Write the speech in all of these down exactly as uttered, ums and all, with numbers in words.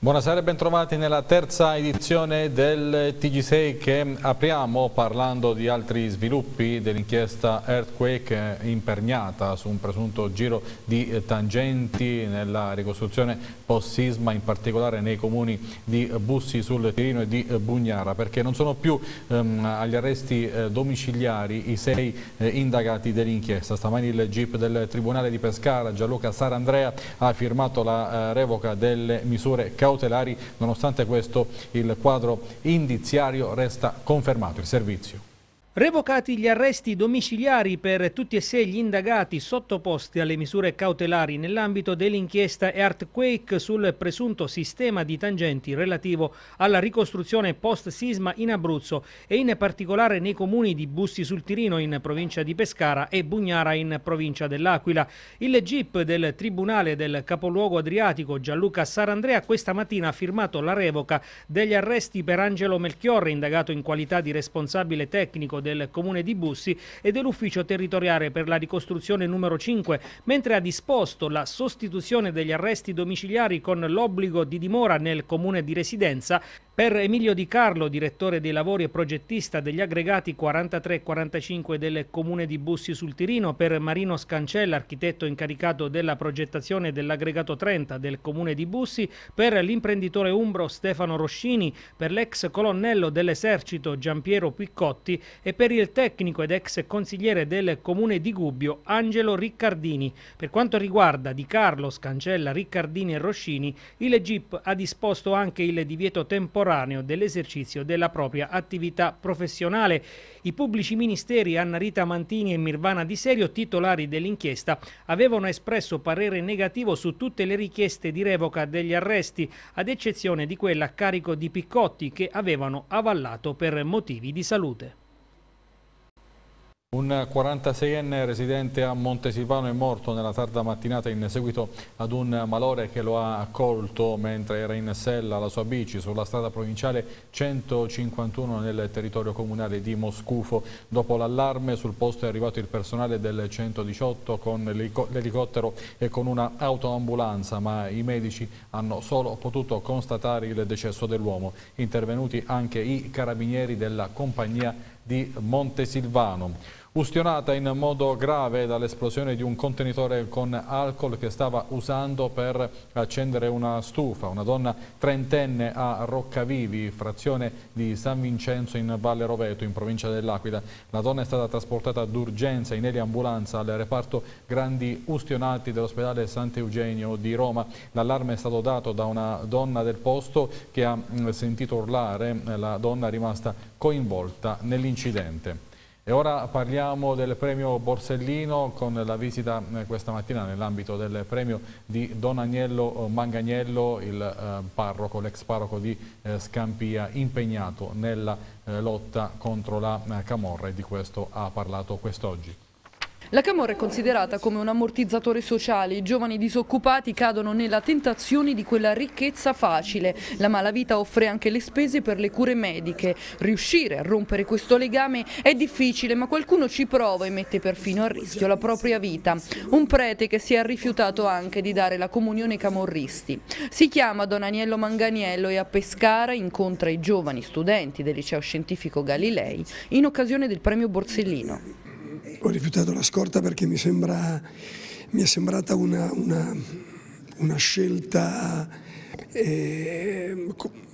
Buonasera e bentrovati nella terza edizione del T G sei che apriamo parlando di altri sviluppi dell'inchiesta Earthquake imperniata su un presunto giro di tangenti nella ricostruzione post-sisma, in particolare nei comuni di Bussi sul Tirino e di Bugnara, perché non sono più ehm, agli arresti eh, domiciliari i sei eh, indagati dell'inchiesta. Stamani il G I P del Tribunale di Pescara, Gianluca Sarandrea, ha firmato la eh, revoca delle misure cautelari. Nonostante questo, il quadro indiziario resta confermato. Il servizio. Revocati gli arresti domiciliari per tutti e sei gli indagati sottoposti alle misure cautelari nell'ambito dell'inchiesta Earthquake sul presunto sistema di tangenti relativo alla ricostruzione post-sisma in Abruzzo e in particolare nei comuni di Bussi sul Tirino in provincia di Pescara e Bugnara in provincia dell'Aquila. Il G I P del Tribunale del Capoluogo Adriatico, Gianluca Sarandrea, questa mattina ha firmato la revoca degli arresti per Angelo Melchiorre, indagato in qualità di responsabile tecnico del comune di Bussi e dell'ufficio territoriale per la ricostruzione numero cinque, mentre ha disposto la sostituzione degli arresti domiciliari con l'obbligo di dimora nel comune di residenza per Emilio Di Carlo, direttore dei lavori e progettista degli aggregati quarantatré e quarantacinque del comune di Bussi sul Tirino, per Marino Scancella, architetto incaricato della progettazione dell'aggregato trenta del comune di Bussi, per l'imprenditore umbro Stefano Roscini, per l'ex colonnello dell'esercito Giampiero Piccotti e per il tecnico ed ex consigliere del comune di Gubbio Angelo Riccardini. Per quanto riguarda Di Carlo, Scancella, Riccardini e Roscini, il G I P ha disposto anche il divieto temporaneo dell'esercizio della propria attività professionale. I pubblici ministeri Anna Rita Mantini e Mirvana Di Serio, titolari dell'inchiesta, avevano espresso parere negativo su tutte le richieste di revoca degli arresti, ad eccezione di quella a carico di Piccotti, che avevano avallato per motivi di salute. Un quarantaseienne residente a Montesilvano è morto nella tarda mattinata in seguito ad un malore che lo ha colto mentre era in sella alla sua bici sulla strada provinciale centocinquantuno nel territorio comunale di Moscufo. Dopo l'allarme sul posto è arrivato il personale del centodiciotto con l'elicottero e con una autoambulanza, ma i medici hanno solo potuto constatare il decesso dell'uomo. Intervenuti anche i carabinieri della compagnia di Montesilvano. Ustionata in modo grave dall'esplosione di un contenitore con alcol che stava usando per accendere una stufa. Una donna trentenne a Roccavivi, frazione di San Vincenzo in Valle Roveto, in provincia dell'Aquila. La donna è stata trasportata d'urgenza in eliambulanza al reparto grandi ustionati dell'ospedale Sant'Eugenio di Roma. L'allarme è stato dato da una donna del posto che ha sentito urlare. La donna è rimasta coinvolta nell'incidente. E ora parliamo del premio Borsellino, con la visita questa mattina nell'ambito del premio di Don Agnello Manganiello, il eh, parroco, l'ex parroco di eh, Scampia, impegnato nella eh, lotta contro la eh, camorra, e di questo ha parlato quest'oggi. La camorra è considerata come un ammortizzatore sociale. I giovani disoccupati cadono nella tentazione di quella ricchezza facile. La malavita offre anche le spese per le cure mediche. Riuscire a rompere questo legame è difficile, ma qualcuno ci prova e mette perfino a rischio la propria vita. Un prete che si è rifiutato anche di dare la comunione ai camorristi. Si chiama Don Agnello Manganiello e a Pescara incontra i giovani studenti del liceo scientifico Galilei in occasione del premio Borsellino. Ho rifiutato la scorta perché mi, sembra, mi è sembrata una, una, una scelta eh,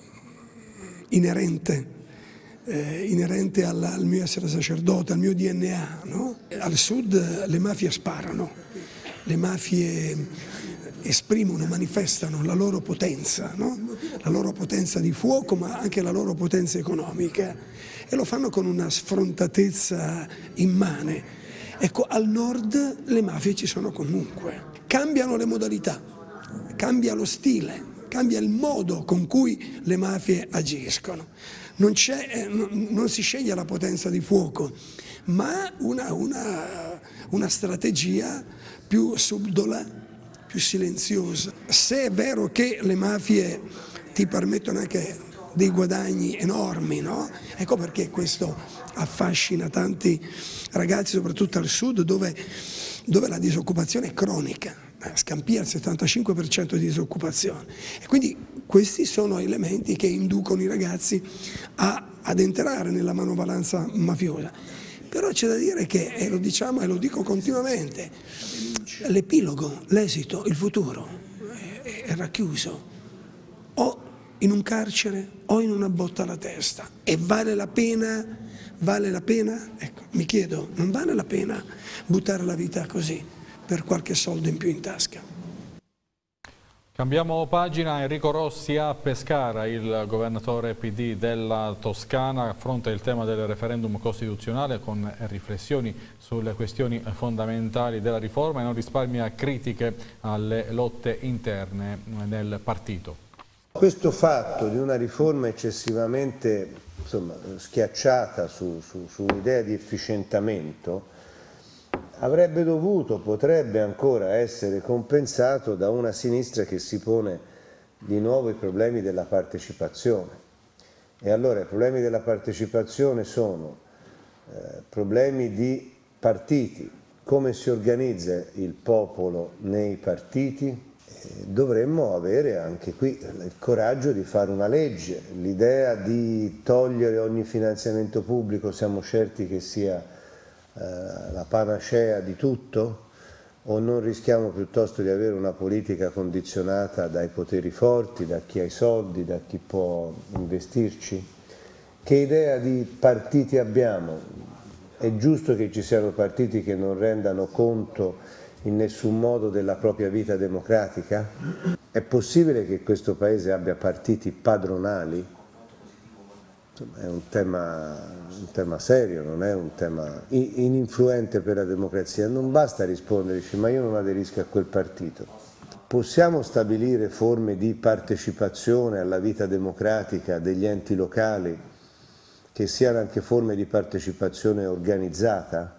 inerente, eh, inerente alla, al mio essere sacerdote, al mio D N A. No? Al sud le mafie sparano, le mafie esprimono, manifestano la loro potenza, no? La loro potenza di fuoco, ma anche la loro potenza economica, e lo fanno con una sfrontatezza immane. Ecco, al nord le mafie ci sono comunque, cambiano le modalità, cambia lo stile, cambia il modo con cui le mafie agiscono. Non, c'è, non, non si sceglie la potenza di fuoco, ma una, una, una strategia più subdola, più silenziosa. Se è vero che le mafie ti permettono anche dei guadagni enormi, no? Ecco perché questo affascina tanti ragazzi, soprattutto al sud, dove, dove la disoccupazione è cronica. A Scampia il settantacinque per cento di disoccupazione. E quindi Questi sono elementi che inducono i ragazzi a, ad entrare nella manovalanza mafiosa. Però c'è da dire che, e lo diciamo e lo dico continuamente, l'epilogo, l'esito, il futuro è, è racchiuso o in un carcere o in una botta alla testa. E vale la pena, vale la pena? Ecco, mi chiedo, non vale la pena buttare la vita così per qualche soldo in più in tasca? Cambiamo pagina. Enrico Rossi a Pescara, il governatore P D della Toscana, affronta il tema del referendum costituzionale con riflessioni sulle questioni fondamentali della riforma e non risparmia critiche alle lotte interne nel partito. Questo fatto di una riforma eccessivamente insomma, schiacciata su, su, su un'idea di efficientamento avrebbe dovuto, potrebbe ancora essere compensato da una sinistra che si pone di nuovo i problemi della partecipazione. E allora i problemi della partecipazione sono eh, problemi di partiti, come si organizza il popolo nei partiti. Eh, dovremmo avere anche qui il coraggio di fare una legge, l'idea di togliere ogni finanziamento pubblico, siamo certi che sia la panacea di tutto, o non rischiamo piuttosto di avere una politica condizionata dai poteri forti, da chi ha i soldi, da chi può investirci? Che idea di partiti abbiamo? È giusto che ci siano partiti che non rendano conto in nessun modo della propria vita democratica? È possibile che questo Paese abbia partiti padronali? È un tema, un tema serio, non è un tema ininfluente per la democrazia. Non basta risponderci, ma io non aderisco a quel partito. Possiamo stabilire forme di partecipazione alla vita democratica degli enti locali che siano anche forme di partecipazione organizzata?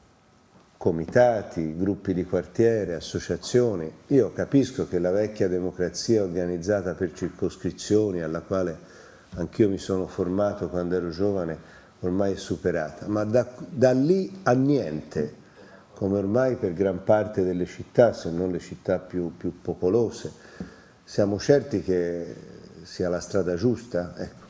Comitati, gruppi di quartiere, associazioni. Io capisco che la vecchia democrazia organizzata per circoscrizioni, alla quale anch'io mi sono formato quando ero giovane, ormai è superata, ma da, da lì a niente, come ormai per gran parte delle città, se non le città più, più popolose, siamo certi che sia la strada giusta? Ecco.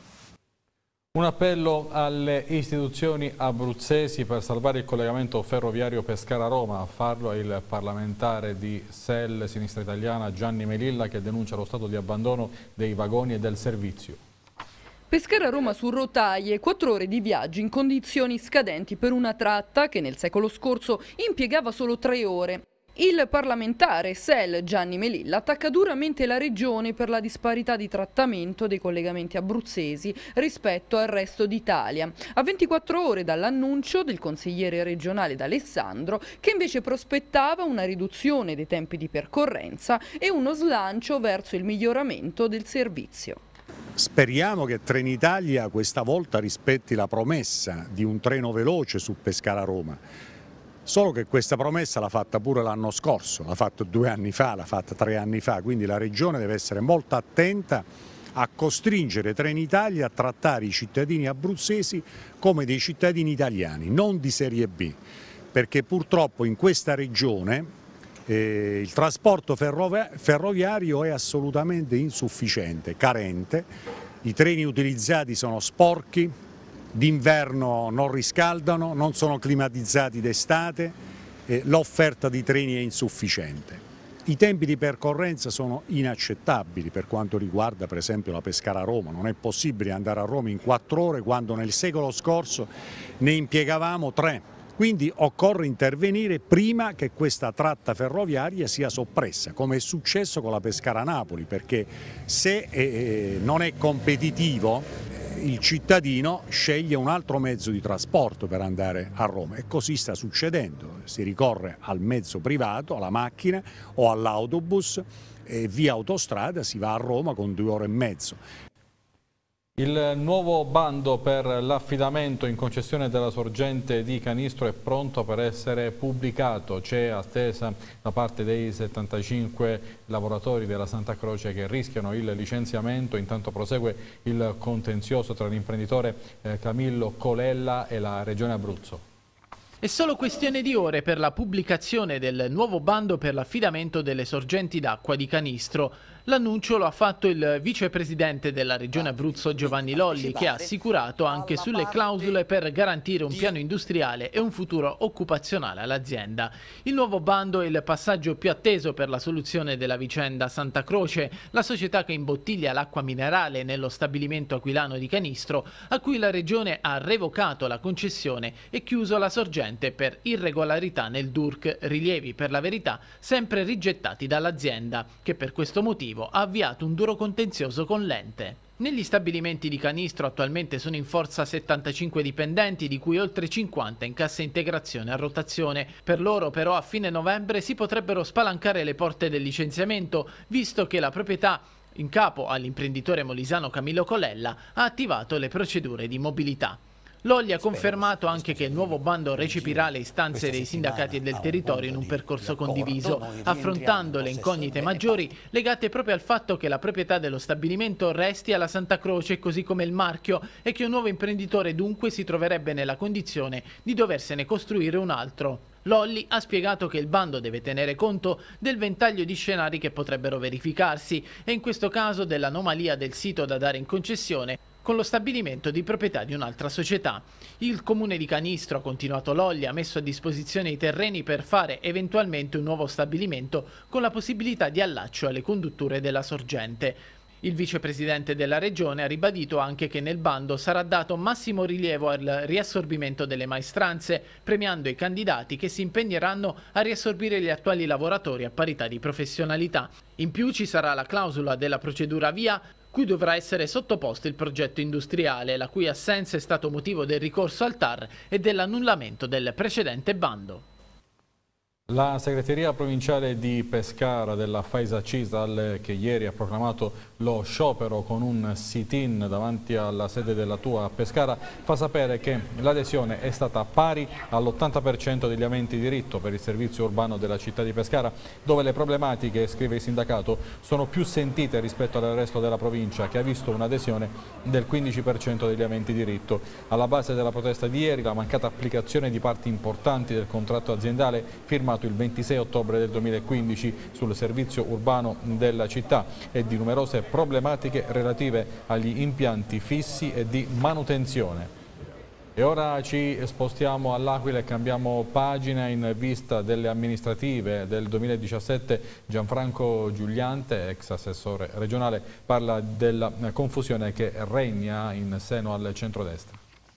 Un appello alle istituzioni abruzzesi per salvare il collegamento ferroviario Pescara-Roma. A farlo è il parlamentare di S E L Sinistra Italiana Gianni Melilla, che denuncia lo stato di abbandono dei vagoni e del servizio. Pescara-Roma su rotaie, quattro ore di viaggio in condizioni scadenti per una tratta che nel secolo scorso impiegava solo tre ore. Il parlamentare S E L Gianni Melilla attacca duramente la regione per la disparità di trattamento dei collegamenti abruzzesi rispetto al resto d'Italia. A ventiquattro ore dall'annuncio del consigliere regionale D'Alessandro, che invece prospettava una riduzione dei tempi di percorrenza e uno slancio verso il miglioramento del servizio. Speriamo che Trenitalia questa volta rispetti la promessa di un treno veloce su Pescara-Roma, solo che questa promessa l'ha fatta pure l'anno scorso, l'ha fatta due anni fa, l'ha fatta tre anni fa, quindi la Regione deve essere molto attenta a costringere Trenitalia a trattare i cittadini abruzzesi come dei cittadini italiani, non di serie B, perché purtroppo in questa Regione Eh, il trasporto ferroviario è assolutamente insufficiente, carente, i treni utilizzati sono sporchi, d'inverno non riscaldano, non sono climatizzati d'estate, eh, l'offerta di treni è insufficiente. I tempi di percorrenza sono inaccettabili per quanto riguarda per esempio la Pescara-Roma, non è possibile andare a Roma in quattro ore quando nel secolo scorso ne impiegavamo tre. Quindi occorre intervenire prima che questa tratta ferroviaria sia soppressa, come è successo con la Pescara-Napoli, perché se eh, non è competitivo eh, il cittadino sceglie un altro mezzo di trasporto per andare a Roma e così sta succedendo, si ricorre al mezzo privato, alla macchina o all'autobus e via autostrada si va a Roma con due ore e mezzo. Il nuovo bando per l'affidamento in concessione della sorgente di Canistro è pronto per essere pubblicato. C'è attesa da parte dei settantacinque lavoratori della Santa Croce che rischiano il licenziamento. Intanto prosegue il contenzioso tra l'imprenditore Camillo Colella e la Regione Abruzzo. È solo questione di ore per la pubblicazione del nuovo bando per l'affidamento delle sorgenti d'acqua di Canistro. L'annuncio lo ha fatto il vicepresidente della Regione Abruzzo Giovanni Lolli, che ha assicurato anche sulle clausole per garantire un piano industriale e un futuro occupazionale all'azienda. Il nuovo bando è il passaggio più atteso per la soluzione della vicenda Santa Croce, la società che imbottiglia l'acqua minerale nello stabilimento aquilano di Canistro, a cui la Regione ha revocato la concessione e chiuso la sorgente per irregolarità nel D U R C, rilievi per la verità sempre rigettati dall'azienda, che per questo motivo ha avviato un duro contenzioso con l'ente. Negli stabilimenti di Canistro attualmente sono in forza settantacinque dipendenti, di cui oltre cinquanta in cassa integrazione a rotazione. Per loro però a fine novembre si potrebbero spalancare le porte del licenziamento, visto che la proprietà in capo all'imprenditore molisano Camillo Colella ha attivato le procedure di mobilità. Lolli ha confermato anche che il nuovo bando recepirà le istanze dei sindacati e del territorio in un percorso condiviso, affrontando le incognite maggiori legate proprio al fatto che la proprietà dello stabilimento resti alla Santa Croce, così come il marchio, e che un nuovo imprenditore dunque si troverebbe nella condizione di doversene costruire un altro. Lolli ha spiegato che il bando deve tenere conto del ventaglio di scenari che potrebbero verificarsi e in questo caso dell'anomalia del sito da dare in concessione con lo stabilimento di proprietà di un'altra società. Il comune di Canistro, ha continuato Lolli, ha messo a disposizione i terreni per fare eventualmente un nuovo stabilimento con la possibilità di allaccio alle condutture della sorgente. Il vicepresidente della regione ha ribadito anche che nel bando sarà dato massimo rilievo al riassorbimento delle maestranze, premiando i candidati che si impegneranno a riassorbire gli attuali lavoratori a parità di professionalità. In più ci sarà la clausola della procedura via, cui dovrà essere sottoposto il progetto industriale, la cui assenza è stato motivo del ricorso al T A R e dell'annullamento del precedente bando. La segreteria provinciale di Pescara della Faisa Cisal, che ieri ha proclamato lo sciopero con un sit-in davanti alla sede della T U A a Pescara, fa sapere che l'adesione è stata pari all'ottanta per cento degli aventi diritto per il servizio urbano della città di Pescara, dove le problematiche, scrive il sindacato, sono più sentite rispetto al resto della provincia, che ha visto un'adesione del quindici per cento degli aventi diritto. Alla base della protesta di ieri la mancata applicazione di parti importanti del contratto aziendale firmato il ventisei ottobre del duemilaquindici sul servizio urbano della città e di numerose problematiche relative agli impianti fissi e di manutenzione. E ora ci spostiamo all'Aquila e cambiamo pagina in vista delle amministrative del duemiladiciassette. Gianfranco Giuliante, ex assessore regionale, parla della confusione che regna in seno al centrodestra.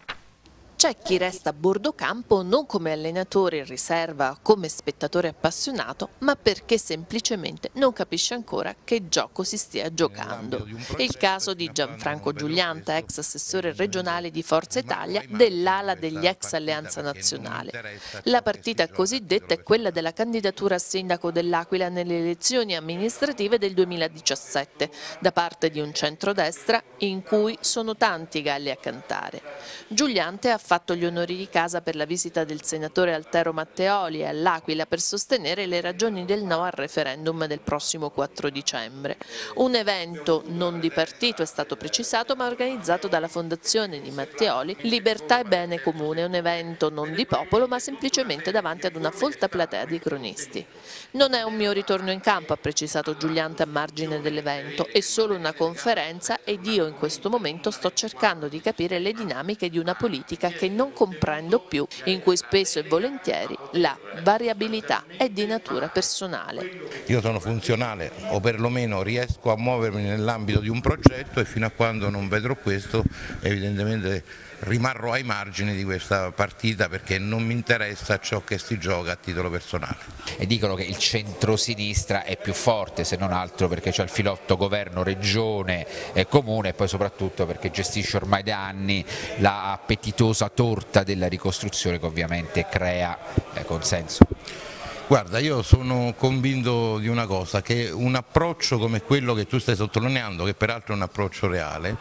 C'è chi resta a bordo campo non come allenatore in riserva, come spettatore appassionato, ma perché semplicemente non capisce ancora che gioco si stia giocando. Il caso di Gianfranco Giulianta, ex assessore regionale di Forza Italia, dell'ala degli ex Alleanza Nazionale. La partita cosiddetta è quella della candidatura a sindaco dell'Aquila nelle elezioni amministrative del duemiladiciassette, da parte di un centrodestra in cui sono tanti galli a cantare. Giuliante ha fatto gli onori di casa per la visita del senatore Altero Matteoli all'Aquila per sostenere le ragioni del no al referendum del prossimo quattro dicembre. Un evento non di partito, è stato precisato, ma organizzato dalla fondazione di Matteoli, Libertà e Bene Comune, un evento non di popolo ma semplicemente davanti ad una folta platea di cronisti. Non è un mio ritorno in campo, ha precisato Giuliante a margine dell'evento, è solo una conferenza ed io in questo momento sto cercando di capire le dinamiche di una politica che non comprendo più, in cui spesso e volentieri la variabilità è di natura personale. Io sono funzionale o perlomeno riesco a muovermi nell'ambito di un progetto e fino a quando non vedrò questo evidentemente rimarrò ai margini di questa partita perché non mi interessa ciò che si gioca a titolo personale. E dicono che il centrosinistra è più forte, se non altro perché c'è il filotto governo, regione e comune e poi soprattutto perché gestisce ormai da anni la appetitosa torta della ricostruzione che ovviamente crea eh, consenso. Guarda, io sono convinto di una cosa, che un approccio come quello che tu stai sottolineando, che peraltro è un approccio reale,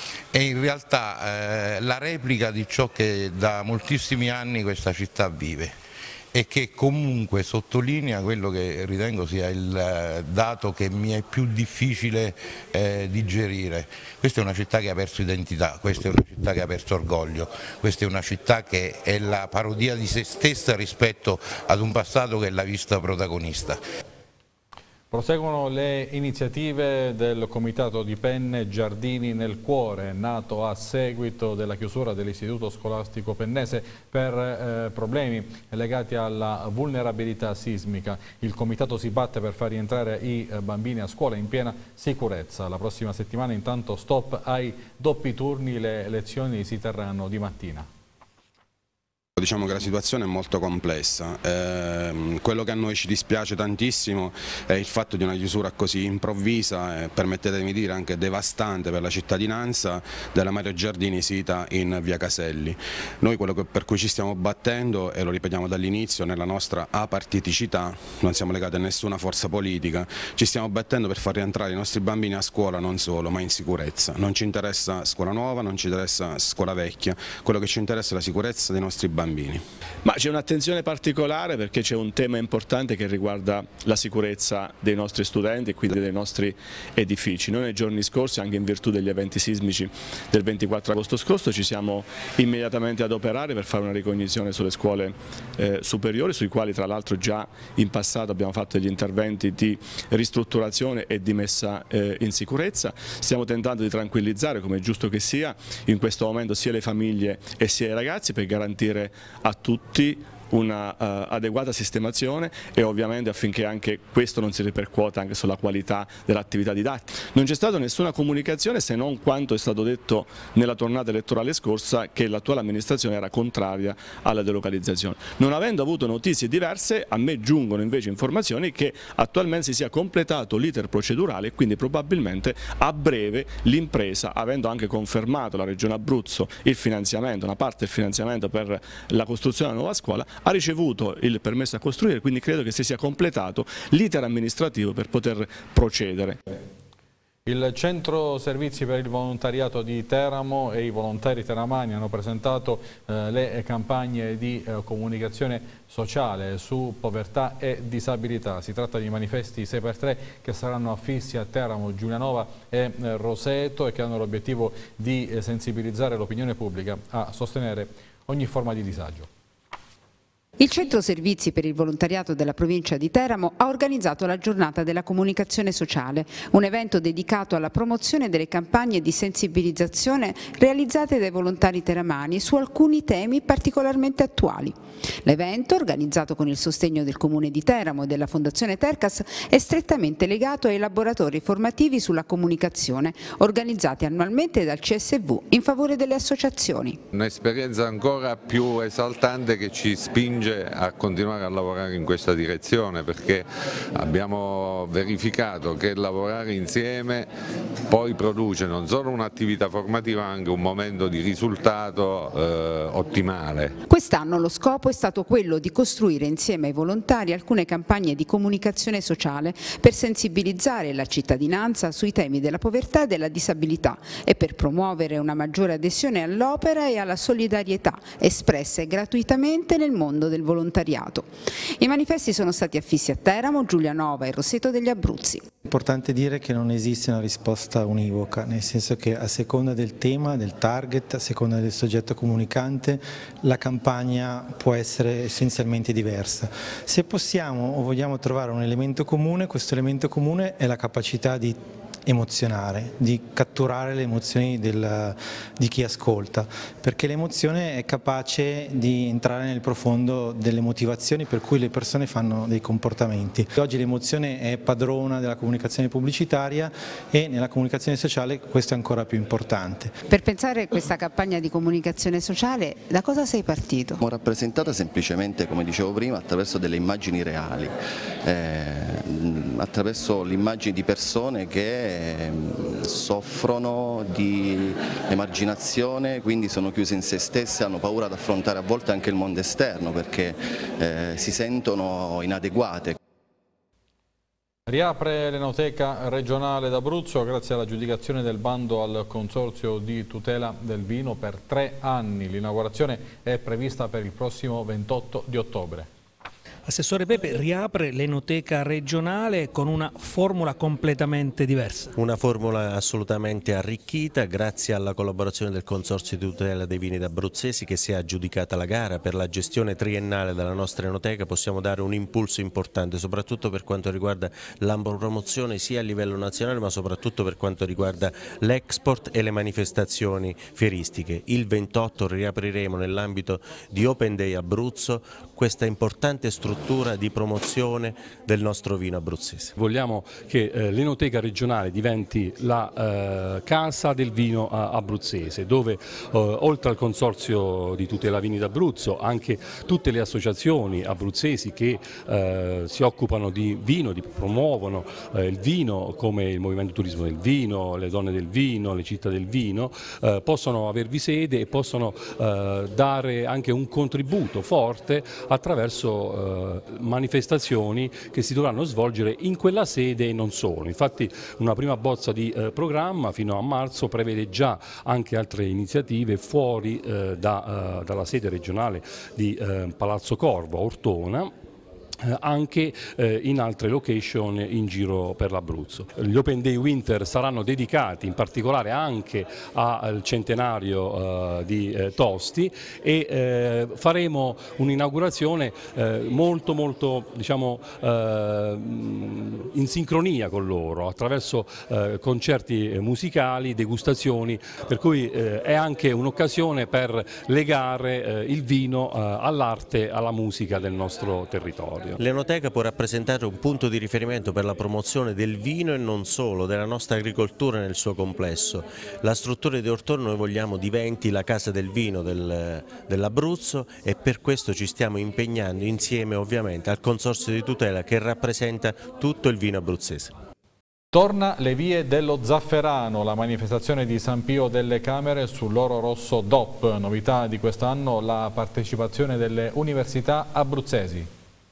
è in realtà eh, la replica di ciò che da moltissimi anni questa città vive e che comunque sottolinea quello che ritengo sia il dato che mi è più difficile eh, digerire. Questa è una città che ha perso identità, questa è una città che ha perso orgoglio, questa è una città che è la parodia di se stessa rispetto ad un passato che l'ha vista protagonista. Proseguono le iniziative del Comitato di Penne Giardini nel Cuore, nato a seguito della chiusura dell'Istituto Scolastico Pennese per eh, problemi legati alla vulnerabilità sismica. Il Comitato si batte per far rientrare i eh, bambini a scuola in piena sicurezza. La prossima settimana intanto stop ai doppi turni, le lezioni si terranno di mattina. Diciamo che la situazione è molto complessa, eh, quello che a noi ci dispiace tantissimo è il fatto di una chiusura così improvvisa e, permettetemi di dire, anche devastante per la cittadinanza della Mario Giardini sita in via Caselli. Noi quello che, per cui ci stiamo battendo, e lo ripetiamo dall'inizio, nella nostra apartiticità, non siamo legati a nessuna forza politica, ci stiamo battendo per far rientrare i nostri bambini a scuola non solo, ma in sicurezza. Non ci interessa scuola nuova, non ci interessa scuola vecchia, quello che ci interessa è la sicurezza dei nostri bambini. Ma c'è un'attenzione particolare perché c'è un tema importante che riguarda la sicurezza dei nostri studenti e quindi dei nostri edifici. Noi nei giorni scorsi, anche in virtù degli eventi sismici del ventiquattro agosto scorso, ci siamo immediatamente ad operare per fare una ricognizione sulle scuole eh, superiori, sui quali tra l'altro già in passato abbiamo fatto degli interventi di ristrutturazione e di messa eh, in sicurezza. Stiamo tentando di tranquillizzare, come è giusto che sia, in questo momento sia le famiglie e sia i ragazzi, per garantire a tutti una uh, adeguata sistemazione e ovviamente affinché anche questo non si ripercuota anche sulla qualità dell'attività didattica. Non c'è stata nessuna comunicazione, se non quanto è stato detto nella tornata elettorale scorsa, che l'attuale amministrazione era contraria alla delocalizzazione. Non avendo avuto notizie diverse, a me giungono invece informazioni che attualmente si sia completato l'iter procedurale e quindi probabilmente a breve l'impresa, avendo anche confermato la Regione Abruzzo il finanziamento, una parte del finanziamento per la costruzione della nuova scuola, ha ricevuto il permesso a costruire, quindi credo che si sia completato l'iter amministrativo per poter procedere. Il Centro Servizi per il Volontariato di Teramo e i volontari teramani hanno presentato eh, le campagne di eh, comunicazione sociale su povertà e disabilità. Si tratta di manifesti sei per tre che saranno affissi a Teramo, Giulianova e eh, Roseto e che hanno l'obiettivo di eh, sensibilizzare l'opinione pubblica a sostenere ogni forma di disagio. Il Centro Servizi per il Volontariato della provincia di Teramo ha organizzato la giornata della comunicazione sociale, un evento dedicato alla promozione delle campagne di sensibilizzazione realizzate dai volontari teramani su alcuni temi particolarmente attuali. L'evento, organizzato con il sostegno del Comune di Teramo e della Fondazione Tercas, è strettamente legato ai laboratori formativi sulla comunicazione organizzati annualmente dal C S V in favore delle associazioni. Un'esperienza ancora più esaltante che ci spinge a continuare a lavorare in questa direzione, perché abbiamo verificato che lavorare insieme poi produce non solo un'attività formativa ma anche un momento di risultato eh, ottimale. Quest'anno lo scopo è stato quello di costruire insieme ai volontari alcune campagne di comunicazione sociale per sensibilizzare la cittadinanza sui temi della povertà e della disabilità e per promuovere una maggiore adesione all'opera e alla solidarietà espresse gratuitamente nel mondo del volontariato. I manifesti sono stati affissi a Teramo, Giulianova e Roseto degli Abruzzi. È importante dire che non esiste una risposta univoca, nel senso che a seconda del tema, del target, a seconda del soggetto comunicante, la campagna può essere essenzialmente diversa. Se possiamo o vogliamo trovare un elemento comune, questo elemento comune è la capacità di emozionare, di catturare le emozioni del, di chi ascolta, perché l'emozione è capace di entrare nel profondo delle motivazioni per cui le persone fanno dei comportamenti. Oggi l'emozione è padrona della comunicazione pubblicitaria e nella comunicazione sociale questo è ancora più importante. Per pensare a questa campagna di comunicazione sociale, da cosa sei partito? Abbiamo rappresentata semplicemente, come dicevo prima, attraverso delle immagini reali, eh, attraverso l'immagine di persone che soffrono di emarginazione, quindi sono chiuse in se stesse, hanno paura ad affrontare a volte anche il mondo esterno perché eh, si sentono inadeguate. Riapre l'Enoteca regionale d'Abruzzo grazie all'aggiudicazione del bando al Consorzio di tutela del vino per tre anni. L'inaugurazione è prevista per il prossimo ventotto di ottobre. Assessore Pepe, riapre l'Enoteca regionale con una formula completamente diversa. Una formula assolutamente arricchita grazie alla collaborazione del Consorzio di tutela dei vini abruzzesi che si è aggiudicata la gara per la gestione triennale della nostra Enoteca. Possiamo dare un impulso importante soprattutto per quanto riguarda la promozione sia a livello nazionale ma soprattutto per quanto riguarda l'export e le manifestazioni fieristiche. Il ventotto riapriremo nell'ambito di Open Day Abruzzo questa importante struttura di promozione del nostro vino abruzzese. Vogliamo che eh, l'Enoteca regionale diventi la eh, casa del vino abruzzese, dove eh, oltre al Consorzio di tutela vini d'Abruzzo anche tutte le associazioni abruzzesi che eh, si occupano di vino, di promuovono eh, il vino, come il Movimento Turismo del Vino, le Donne del Vino, le Città del Vino, eh, possono avervi sede e possono eh, dare anche un contributo forte attraverso eh, manifestazioni che si dovranno svolgere in quella sede e non solo. Infatti una prima bozza di eh, programma fino a marzo prevede già anche altre iniziative fuori eh, da, eh, dalla sede regionale di eh, Palazzo Corvo a Ortona, anche eh, in altre location in giro per l'Abruzzo. Gli Open Day Winter saranno dedicati in particolare anche al centenario eh, di eh, Tosti e eh, faremo un'inaugurazione eh, molto molto diciamo eh, in sincronia con loro attraverso eh, concerti musicali, degustazioni, per cui eh, è anche un'occasione per legare eh, il vino eh, all'arte, alla musica del nostro territorio. L'Enoteca può rappresentare un punto di riferimento per la promozione del vino e non solo, della nostra agricoltura nel suo complesso. La struttura di Ortona noi vogliamo diventi la casa del vino del, dell'Abruzzo e per questo ci stiamo impegnando insieme ovviamente al Consorzio di tutela che rappresenta tutto il vino abruzzese. Torna le vie dello Zafferano, la manifestazione di San Pio delle Camere sull'oro rosso D O P. Novità di quest'anno la partecipazione delle università abruzzesi.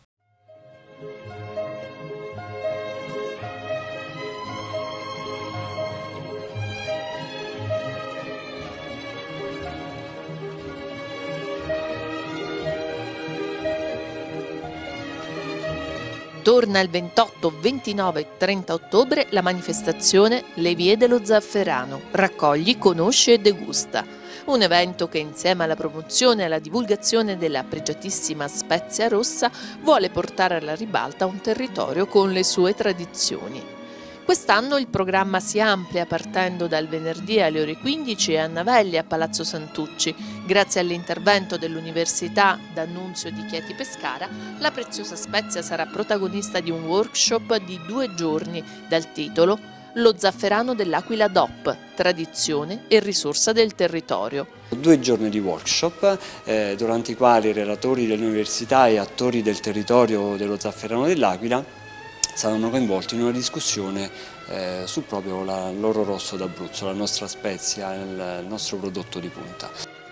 Torna il ventotto, ventinove e trenta ottobre la manifestazione Le Vie dello Zafferano, raccogli, conosci e degusta. Un evento che insieme alla promozione e alla divulgazione della pregiatissima spezia rossa vuole portare alla ribalta un territorio con le sue tradizioni. Quest'anno il programma si amplia partendo dal venerdì alle ore quindici a Navelli a Palazzo Santucci. Grazie all'intervento dell'Università D'Annunzio di Chieti Pescara, la preziosa spezia sarà protagonista di un workshop di due giorni dal titolo Lo Zafferano dell'Aquila D O P, tradizione e risorsa del territorio. Due giorni di workshop eh, durante i quali i relatori dell'università e attori del territorio dello Zafferano dell'Aquila saranno coinvolti in una discussione eh, su proprio l'oro rosso d'Abruzzo, la nostra spezia, il nostro prodotto di punta.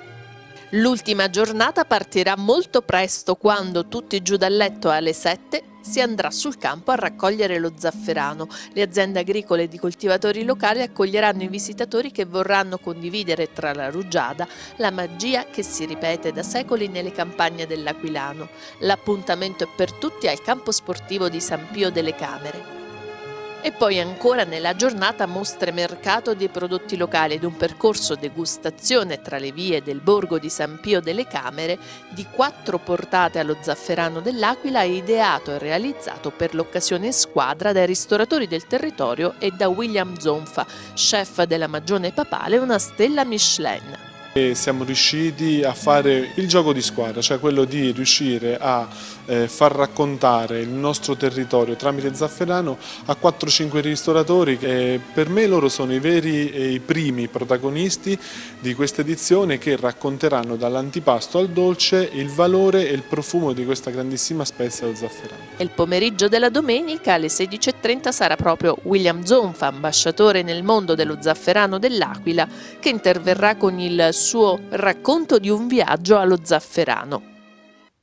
L'ultima giornata partirà molto presto quando, tutti giù dal letto alle sette, si andrà sul campo a raccogliere lo zafferano. Le aziende agricole e di coltivatori locali accoglieranno i visitatori che vorranno condividere tra la rugiada la magia che si ripete da secoli nelle campagne dell'Aquilano. L'appuntamento è per tutti al campo sportivo di San Pio delle Camere. E poi ancora nella giornata mostre mercato dei prodotti locali ed un percorso degustazione tra le vie del borgo di San Pio delle Camere di quattro portate allo zafferano dell'Aquila ideato e realizzato per l'occasione in squadra dai ristoratori del territorio e da William Zonfa, chef della Magione Papale, una stella Michelin. E siamo riusciti a fare il gioco di squadra, cioè quello di riuscire a eh, far raccontare il nostro territorio tramite Zafferano a quattro cinque ristoratori che per me loro sono i veri e i primi protagonisti di questa edizione, che racconteranno dall'antipasto al dolce il valore e il profumo di questa grandissima spezia dello zafferano. Il pomeriggio della domenica alle sedici e trenta sarà proprio William Zonfa, ambasciatore nel mondo dello zafferano dell'Aquila, che interverrà con il suo racconto di un viaggio allo zafferano.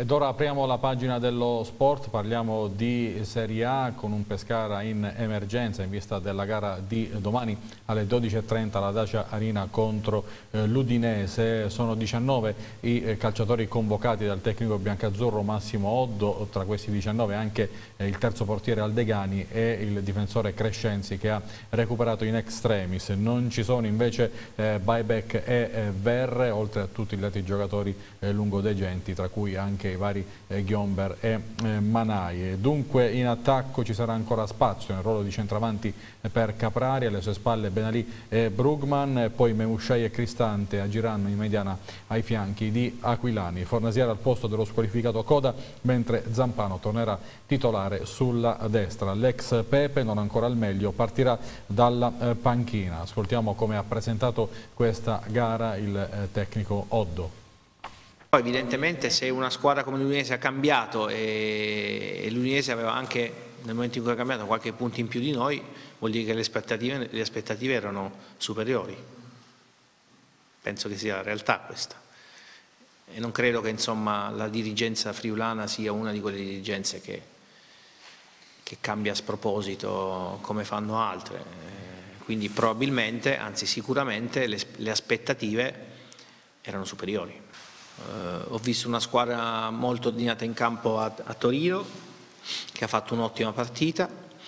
Ed ora apriamo la pagina dello sport, parliamo di Serie A con un Pescara in emergenza in vista della gara di domani alle dodici e trenta alla Dacia Arena contro eh, l'Udinese. Sono diciannove i eh, calciatori convocati dal tecnico biancazzurro Massimo Oddo, tra questi diciannove anche eh, il terzo portiere Aldegani e il difensore Crescenzi che ha recuperato in extremis. Non ci sono invece eh, Buyback e eh, Verre, oltre a tutti gli altri giocatori eh, lungodegenti, tra cui anche i vari eh, Ghiomber e eh, Manai. Dunque in attacco ci sarà ancora spazio nel ruolo di centravanti eh, per Caprari, alle sue spalle Benalì e Brugman, e poi Memusciai e Cristante agiranno in mediana ai fianchi di Aquilani. Fornasiere al posto dello squalificato Coda, mentre Zampano tornerà titolare sulla destra. L'ex Pepe, non ancora al meglio, partirà dalla eh, panchina. Ascoltiamo come ha presentato questa gara il eh, tecnico Oddo. Evidentemente se una squadra come l'Udinese ha cambiato e l'Udinese aveva anche nel momento in cui ha cambiato qualche punto in più di noi, vuol dire che le aspettative, le aspettative erano superiori. Penso che sia la realtà questa. E non credo che insomma, la dirigenza friulana sia una di quelle dirigenze che, che cambia a sproposito come fanno altre. Quindi probabilmente, anzi sicuramente, le, le aspettative erano superiori. Uh, ho visto una squadra molto ordinata in campo a, a Torino, che ha fatto un'ottima partita,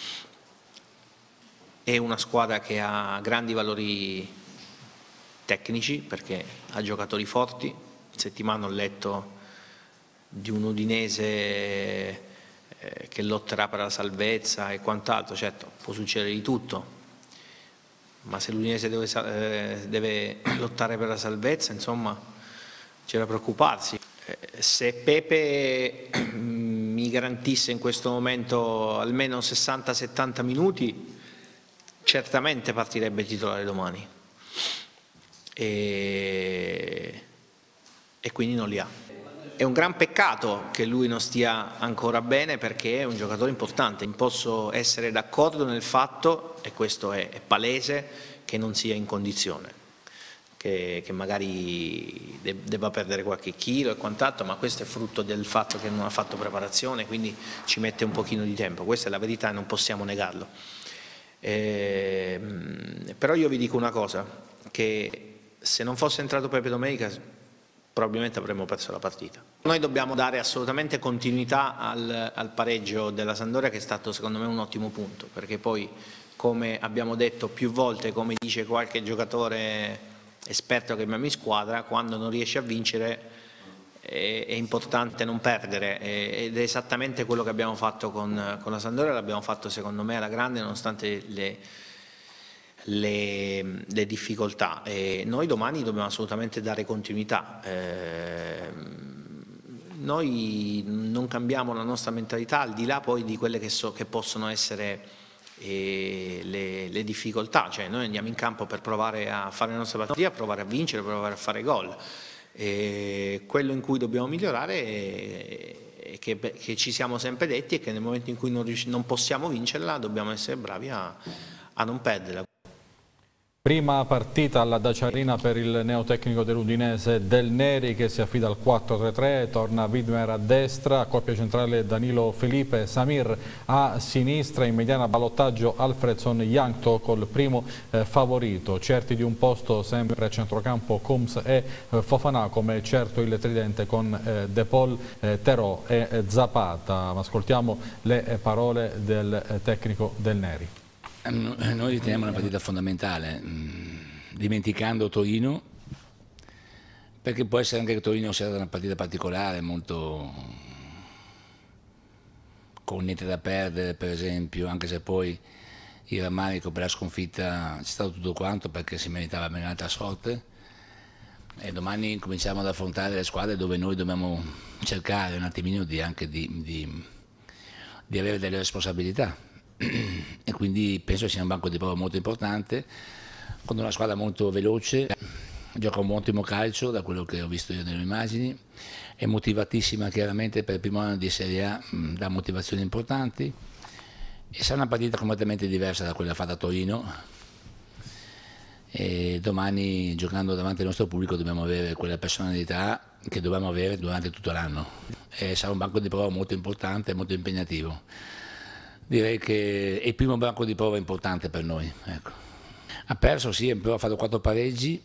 è una squadra che ha grandi valori tecnici perché ha giocatori forti. In settimana ho letto di un Udinese eh, che lotterà per la salvezza e quant'altro. Certo, può succedere di tutto, ma se l'Udinese deve, eh, deve lottare per la salvezza, insomma, c'è da preoccuparsi. Se Pepe mi garantisse in questo momento almeno sessanta settanta minuti, certamente partirebbe titolare domani e, e quindi non li ha. È un gran peccato che lui non stia ancora bene perché è un giocatore importante. Posso essere d'accordo nel fatto, e questo è, è palese, che non sia in condizione. Che, che magari debba perdere qualche chilo e quant'altro, ma questo è frutto del fatto che non ha fatto preparazione, quindi ci mette un pochino di tempo. Questa è la verità e non possiamo negarlo. Eh, però io vi dico una cosa, che se non fosse entrato Pepe domenica probabilmente avremmo perso la partita. Noi dobbiamo dare assolutamente continuità al, al pareggio della Sampdoria, che è stato secondo me un ottimo punto, perché poi, come abbiamo detto più volte, come dice qualche giocatore esperto che abbiamo in squadra, quando non riesce a vincere è, è importante non perdere, ed è esattamente quello che abbiamo fatto con, con la Sampdoria. L'abbiamo fatto secondo me alla grande nonostante le, le, le difficoltà, e noi domani dobbiamo assolutamente dare continuità. Eh, noi non cambiamo la nostra mentalità al di là poi di quelle che, so, che possono essere E le, le difficoltà, cioè noi andiamo in campo per provare a fare la nostra partita, provare a vincere, provare a fare gol. E quello in cui dobbiamo migliorare è, è che, che ci siamo sempre detti, è che nel momento in cui non, non possiamo vincerla dobbiamo essere bravi a, a non perderla. Prima partita alla Dacia Arena per il neotecnico dell'Udinese Del Neri, che si affida al quattro tre tre, torna Widmer a destra, a coppia centrale Danilo Felipe, Samir a sinistra, in mediana ballottaggio Alfredson Jankto col primo eh, favorito, certi di un posto sempre a centrocampo Combs e eh, Fofana, come certo il tridente con eh, De Paul, eh, Terò e eh, Zapata. Ma ascoltiamo le eh, parole del eh, tecnico Del Neri. Noi riteniamo una partita fondamentale, dimenticando Torino, perché può essere anche che Torino sia una partita particolare, molto con niente da perdere per esempio, anche se poi il rammarico per la sconfitta c'è stato tutto quanto perché si meritava bene un'altra sorte, e domani cominciamo ad affrontare le squadre dove noi dobbiamo cercare un attimino di, anche di, di, di avere delle responsabilità. E quindi penso sia un banco di prova molto importante, con una squadra molto veloce, gioca un ottimo calcio da quello che ho visto io nelle immagini, è motivatissima chiaramente per il primo anno di Serie A, dà motivazioni importanti, e sarà una partita completamente diversa da quella fatta a Torino, e domani giocando davanti al nostro pubblico dobbiamo avere quella personalità che dobbiamo avere durante tutto l'anno. Sarà un banco di prova molto importante e molto impegnativo. Direi che è il primo banco di prova importante per noi. Ecco. Ha perso, sì, ha fatto quattro pareggi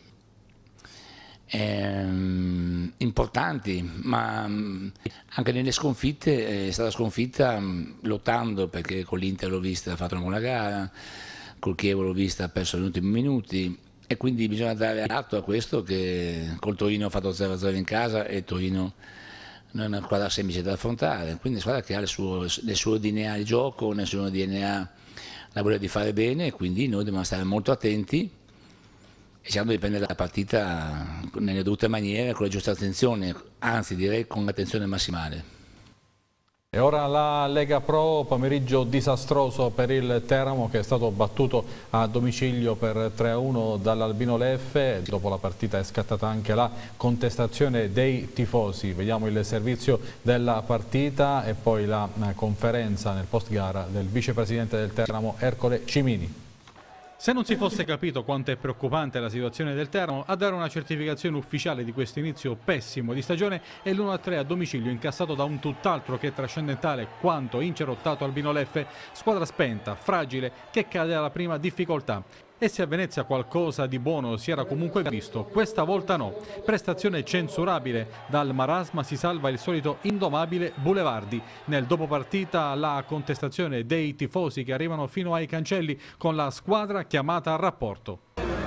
ehm, importanti, ma anche nelle sconfitte è stata sconfitta lottando, perché con l'Inter l'ho vista, ha fatto una buona gara, col Chievo l'ho vista, ha perso negli ultimi minuti, e quindi bisogna dare atto a questo, che col Torino ha fatto zero a zero in casa e il Torino non è una squadra semplice da affrontare, quindi una squadra che ha il suo, nel suo D N A il gioco, nel suo D N A la voglia di fare bene, e quindi noi dobbiamo stare molto attenti e cercando di prendere la partita nelle dovute maniere, con la giusta attenzione, anzi direi con l'attenzione massimale. E ora la Lega Pro, pomeriggio disastroso per il Teramo, che è stato battuto a domicilio per tre a uno dall'Albino Leffe. Dopo la partita è scattata anche la contestazione dei tifosi. Vediamo il servizio della partita e poi la conferenza nel post gara del vicepresidente del Teramo, Ercole Cimini. Se non si fosse capito quanto è preoccupante la situazione del Teramo, a dare una certificazione ufficiale di questo inizio pessimo di stagione è l'uno a tre a domicilio incassato da un tutt'altro che trascendentale quanto incerottato Albino Leffe, squadra spenta, fragile, che cade alla prima difficoltà. E se a Venezia qualcosa di buono si era comunque visto, questa volta no. Prestazione censurabile, dal marasma si salva il solito indomabile Boulevardi. Nel dopopartita la contestazione dei tifosi che arrivano fino ai cancelli con la squadra chiamata a rapporto.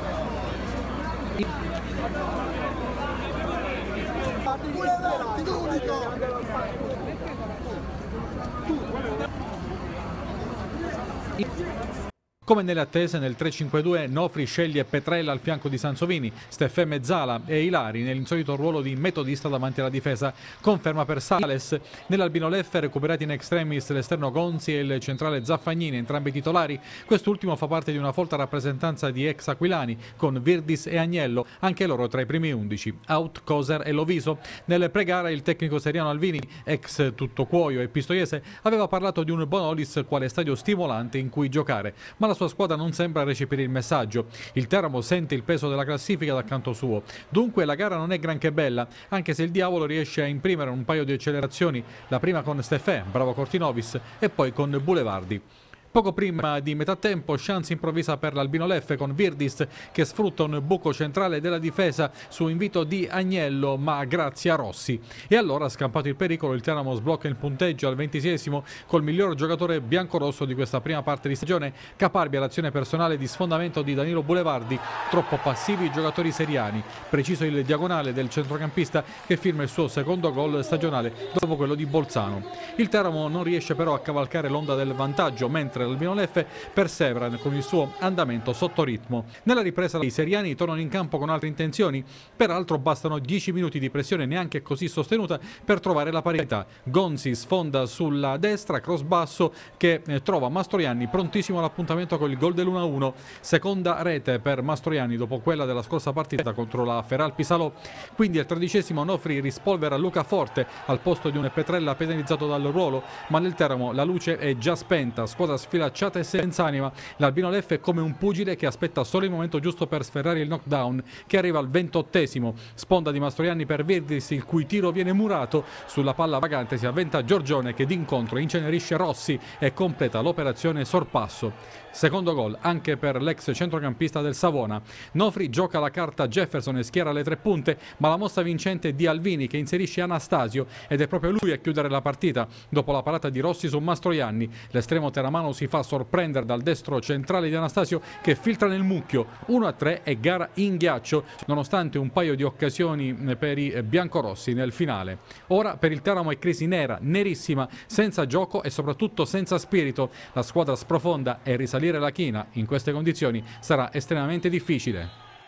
Come nelle attese, nel tre cinque due Nofri sceglie Petrella al fianco di Sansovini, Steffè Mezzala e Ilari nell'insolito ruolo di metodista davanti alla difesa. Conferma per Sales. Nell'Albino Leffe recuperati in extremis l'esterno Gonzi e il centrale Zaffagnini, entrambi titolari. Quest'ultimo fa parte di una folta rappresentanza di ex aquilani con Virdis e Agnello, anche loro tra i primi undici. Out Coser e Loviso. Nel pre-gara il tecnico seriano Alvini, ex Tuttocuoio e Pistoiese, aveva parlato di un Bonolis quale stadio stimolante in cui giocare, ma la sua squadra non sembra recepire il messaggio. Il Teramo sente il peso della classifica dal canto suo. Dunque la gara non è granché bella, anche se il diavolo riesce a imprimere un paio di accelerazioni, la prima con Steffè, bravo Cortinovis, e poi con Boulevardi. Poco prima di metà tempo, chance improvvisa per l'Albino Leffe con Virdis che sfrutta un buco centrale della difesa su invito di Agnello, ma grazie a Rossi. E allora, scampato il pericolo, il Teramo sblocca il punteggio al ventiseiesimo col miglior giocatore biancorosso di questa prima parte di stagione. Caparbia l'azione personale di sfondamento di Danilo Boulevardi, troppo passivi i giocatori seriani. Preciso il diagonale del centrocampista che firma il suo secondo gol stagionale dopo quello di Bolzano. Il Teramo non riesce però a cavalcare l'onda del vantaggio, mentre l'Albino Leffe persevera con il suo andamento sotto ritmo. Nella ripresa i seriani tornano in campo con altre intenzioni, peraltro bastano dieci minuti di pressione neanche così sostenuta per trovare la parità. Gonzi sfonda sulla destra, cross basso che eh, trova Mastroianni prontissimo all'appuntamento con il gol dell'uno a uno. Seconda rete per Mastroianni dopo quella della scorsa partita contro la Feralpi Salò. Quindi al tredicesimo Nofri rispolvera Luca Forte al posto di un Petrella penalizzato dal ruolo, ma nel Teramo la luce è già spenta, squadra sfilacciata e senza anima. L'Albino Leffe è come un pugile che aspetta solo il momento giusto per sferrare il knockdown, che arriva al ventottesimo. Sponda di Mastroianni per Virdis, il cui tiro viene murato. Sulla palla vagante si avventa Giorgione che d'incontro incenerisce Rossi e completa l'operazione sorpasso. Secondo gol anche per l'ex centrocampista del Savona. Nofri gioca la carta Jefferson e schiera le tre punte, ma la mossa vincente è di Alvini che inserisce Anastasio ed è proprio lui a chiudere la partita dopo la parata di Rossi su Mastroianni. L'estremo teramano si fa sorprendere dal destro centrale di Anastasio che filtra nel mucchio. uno a tre e gara in ghiaccio nonostante un paio di occasioni per i biancorossi nel finale. Ora per il Teramo è crisi nera, nerissima, senza gioco e soprattutto senza spirito. La squadra sprofonda e risalire la china in queste condizioni sarà estremamente difficile.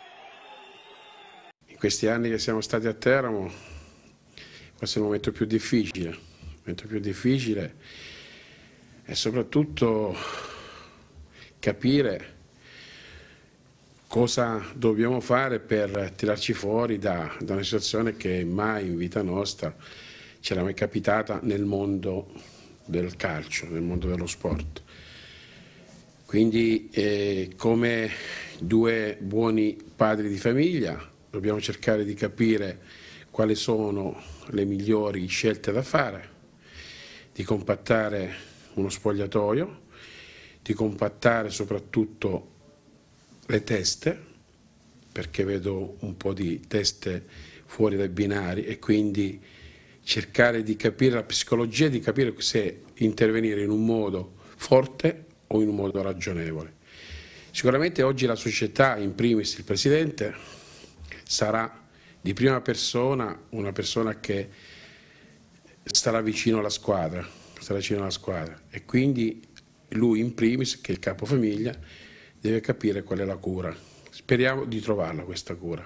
In questi anni che siamo stati a Teramo questo è il momento più difficile, il momento più difficile e soprattutto capire cosa dobbiamo fare per tirarci fuori da, da una situazione che mai in vita nostra ci era mai capitata nel mondo del calcio, nel mondo dello sport. Quindi eh, come due buoni padri di famiglia dobbiamo cercare di capire quali sono le migliori scelte da fare, di compattare uno spogliatoio, di compattare soprattutto le teste, perché vedo un po' di teste fuori dai binari, e quindi cercare di capire la psicologia, di capire se intervenire in un modo forte o in un modo ragionevole. Sicuramente oggi la società, in primis il Presidente, sarà di prima persona una persona che starà vicino alla squadra, starà vicino alla squadra, e quindi lui in primis, che è il capofamiglia, deve capire qual è la cura. Speriamo di trovarla questa cura.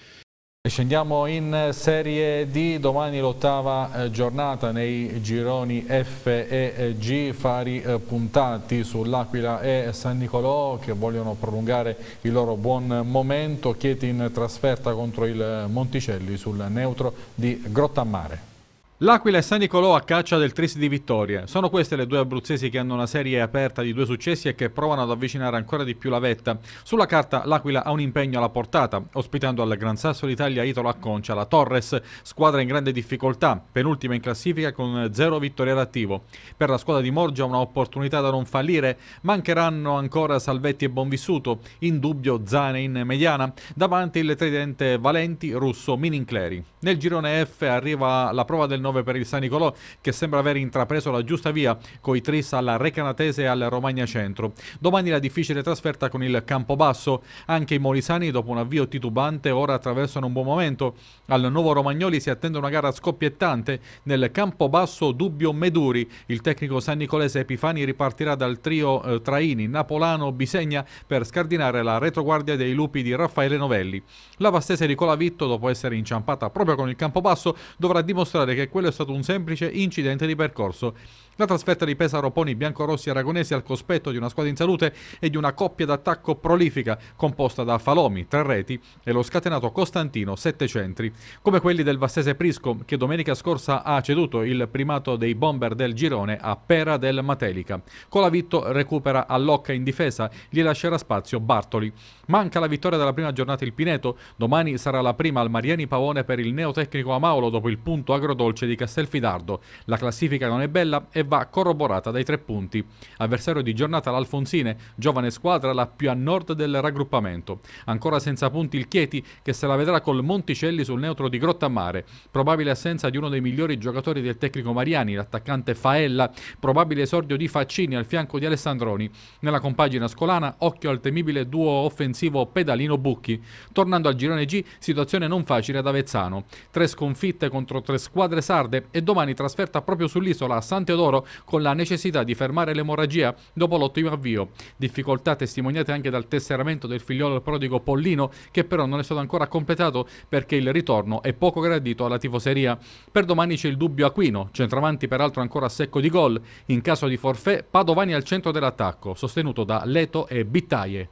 Scendiamo in Serie D, domani l'ottava giornata nei gironi F e G, fari puntati sull'Aquila e San Nicolò che vogliono prolungare il loro buon momento. Chieti in trasferta contro il Monticelli sul neutro di Grottammare. L'Aquila e San Nicolò a caccia del tris di vittorie. Sono queste le due abruzzesi che hanno una serie aperta di due successi e che provano ad avvicinare ancora di più la vetta. Sulla carta l'Aquila ha un impegno alla portata, ospitando al Gran Sasso d'Italia Italo Acconcia, la Torres, squadra in grande difficoltà, penultima in classifica con zero vittorie all'attivo. Per la squadra di Morgia una opportunità da non fallire, mancheranno ancora Salvetti e Bonvissuto, in dubbio Zane in mediana, davanti il tridente Valenti, Russo, Minincleri. Nel girone F arriva la prova del nove per il San Nicolò, che sembra aver intrapreso la giusta via coi tris alla Recanatese e al Romagna Centro. Domani la difficile trasferta con il Campobasso. Anche i molisani, dopo un avvio titubante, ora attraversano un buon momento. Al Nuovo Romagnoli si attende una gara scoppiettante. Nel Campobasso dubbio Meduri. Il tecnico sannicolese Epifani ripartirà dal trio eh, Traini, Napolano, Bisegna per scardinare la retroguardia dei lupi di Raffaele Novelli. La vastese di Colavitto, dopo essere inciampata proprio con il Campobasso, dovrà dimostrare che quello è stato un semplice incidente di percorso. La trasferta di Pesaro pone i biancorossi aragonesi al cospetto di una squadra in salute e di una coppia d'attacco prolifica composta da Falomi, tre reti, e lo scatenato Costantino, sette centri, come quelli del vastese Prisco, che domenica scorsa ha ceduto il primato dei bomber del girone a Pera del Matelica. Colavitto recupera Allocca in difesa, gli lascerà spazio Bartoli. Manca la vittoria della prima giornata il Pineto, domani sarà la prima al Mariani Pavone per il neotecnico Amaolo dopo il punto agrodolce di Castelfidardo. La classifica non è bella e va corroborata dai tre punti. Avversario di giornata l'Alfonsine, giovane squadra, la più a nord del raggruppamento. Ancora senza punti il Chieti, che se la vedrà col Monticelli sul neutro di Grottammare. Probabile assenza di uno dei migliori giocatori del tecnico Mariani, l'attaccante Faella. Probabile esordio di Faccini al fianco di Alessandroni. Nella compagine ascolana, occhio al temibile duo offensivo Pedalino-Bucchi. Tornando al girone G, situazione non facile ad Avezzano. Tre sconfitte contro tre squadre sarde e domani trasferta proprio sull'isola a San Teodoro con la necessità di fermare l'emorragia dopo l'ottimo avvio. Difficoltà testimoniate anche dal tesseramento del figliolo prodigo Pollino, che però non è stato ancora completato perché il ritorno è poco gradito alla tifoseria. Per domani c'è il dubbio Aquino, centravanti peraltro ancora a secco di gol. In caso di forfait, Padovani al centro dell'attacco, sostenuto da Leto e Bittaie.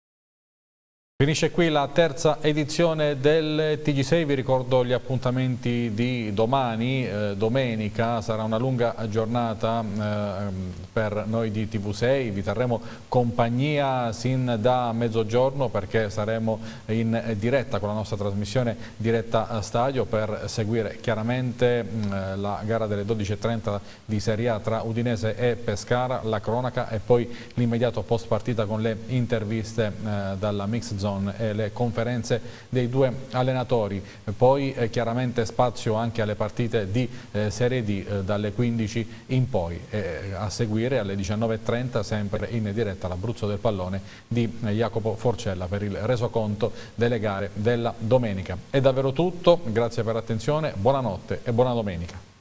Finisce qui la terza edizione del T G sei, vi ricordo gli appuntamenti di domani, eh, domenica, sarà una lunga giornata eh, per noi di T V sei, vi terremo compagnia sin da mezzogiorno perché saremo in diretta con la nostra trasmissione diretta a stadio per seguire chiaramente mh, la gara delle dodici e trenta di Serie A tra Udinese e Pescara, la cronaca e poi l'immediato post partita con le interviste eh, dalla Mix Zone e le conferenze dei due allenatori. Poi eh, chiaramente spazio anche alle partite di eh, Serie D eh, dalle quindici in poi. Eh, a seguire alle diciannove e trenta sempre in diretta l'Abruzzo del pallone di eh, Jacopo Forcella per il resoconto delle gare della domenica. È davvero tutto, grazie per l'attenzione, buonanotte e buona domenica.